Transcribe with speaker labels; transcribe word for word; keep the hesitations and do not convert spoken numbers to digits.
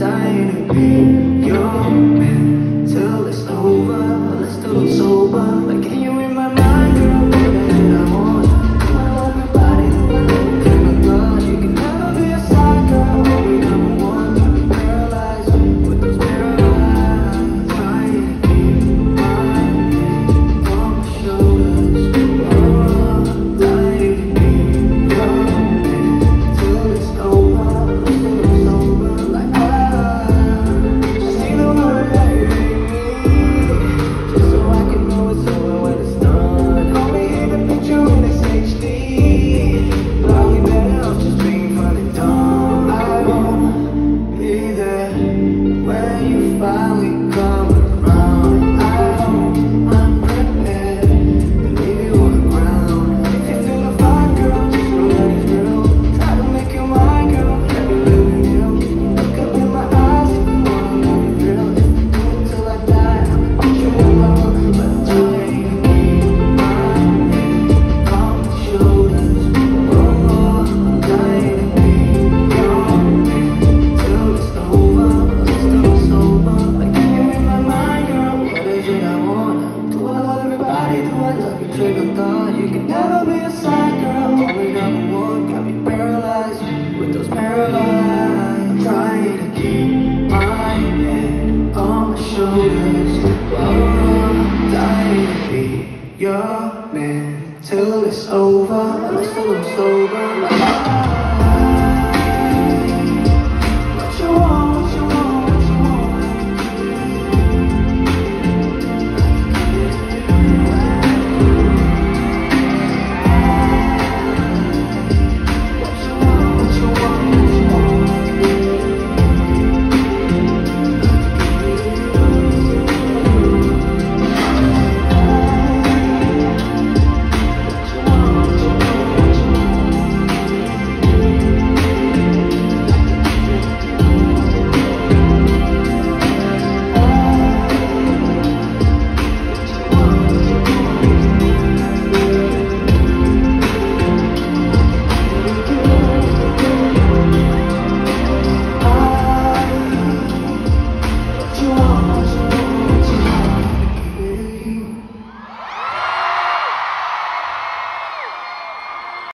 Speaker 1: dying to be your man till it's over. Let's do it sober. Like, can you in my mind, girl? What is it I want? Do I love your body? Do I love your kind of love? You can never be a side girl. Only number one. Got me paralyzed with those paralyzed. Trying to keep my head on my shoulders. Oh, dying to be your man till it's over. Let's do it sober. Like, ah, I see the word that you hate me, just so I can know it's over when it's done. Call me in the picture when it's H D. Probably better off just being fun and dumb. I won't be there when you finally come around. I hope I'm prepared to leave you on the ground. If you feel a fire, girl, just know that it's real. Try to make you mine, girl, every little deal. Look up in my eyes if you wanna know the drill. If you do it till I die, I'ma put you alone. But I'm trying to keep my head on my shoulders. Oh, I'm dying to be your man till it's over. Let's do it sober. Like, can you in my mind, girl? What is it I want? Do I love everybody? Do I love your trigger thought? You can never be a side girl. Only number one. Got me paralyzed with those paralyzed. I'm trying to keep my head on my shoulders. Oh, I'm dying to be your man till it's over. Let's do it sober.